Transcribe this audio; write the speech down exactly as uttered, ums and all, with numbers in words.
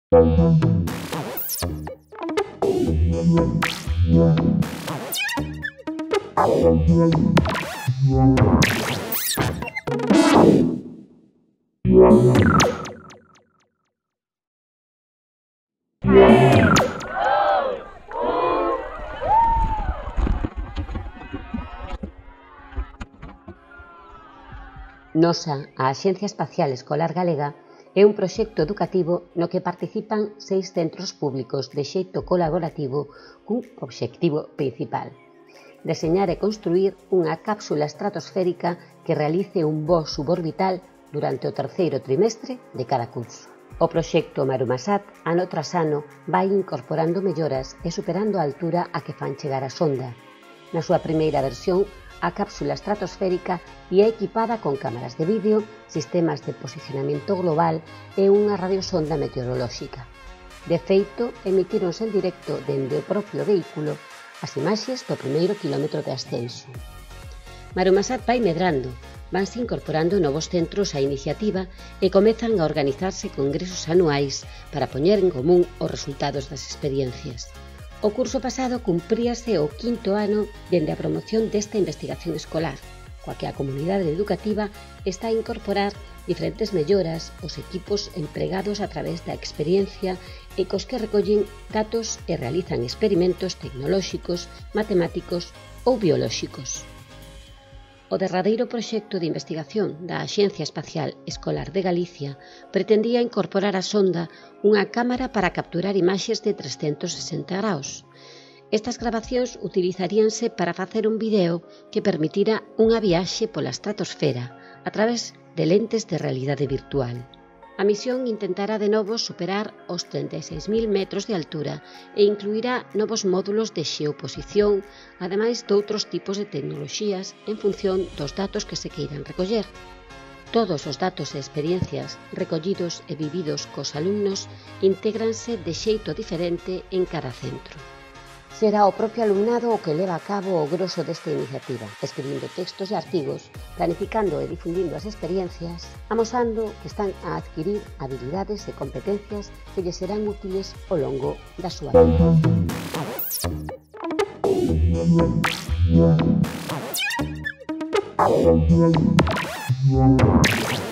Nosa, a Axencia Espacial Escolar Galega, é un proxecto educativo no que participan seis centros públicos de xeito colaborativo cun obxectivo principal: deseñar e construir unha cápsula estratosférica que realice un voo suborbital durante o terceiro trimestre de cada curso. O proxecto Marumasat, ano tras ano, vai incorporando melloras e superando a altura a que fan chegar a sonda. Na súa primeira versión, a cápsula estratosférica é equipada con cámaras de vídeo, sistemas de posicionamento global e unha radiosonda meteorolóxica. De feito, emitíronse en directo dende o propio vehículo as imaxes do primeiro quilómetro de ascenso. Marumasat vai medrando, vanse incorporando novos centros á iniciativa e comezan a organizarse congresos anuais para poñer en común os resultados das experiencias. O curso pasado cumpríase o quinto ano dende a promoción desta investigación escolar, coa que a comunidade educativa está a incorporar diferentes melloras aos equipos empregados a través da experiencia e cos que recollen datos e realizan experimentos tecnolóxicos, matemáticos ou biolóxicos. O derradeiro proxecto de investigación da Axencia Espacial Escolar de Galicia pretendía incorporar á sonda unha cámara para capturar imaxes de trescentos sesenta graus. Estas grabacións utilizaríanse para facer un vídeo que permitira unha viaxe pola estratosfera a través de lentes de realidade virtual. A misión intentará de novo superar os trinta e seis mil metros de altura e incluirá novos módulos de xeoposición, ademais doutros tipos de tecnoloxías en función dos datos que se queiran recoller. Todos os datos e experiencias recollidos e vividos cos alumnos intégranse de xeito diferente en cada centro. Será o propio alumnado o que leva a cabo o groso desta iniciativa, escribindo textos e artigos, planificando e difundindo as experiencias, amosando que están a adquirir habilidades e competencias que lles serán útiles ao longo da súa vida.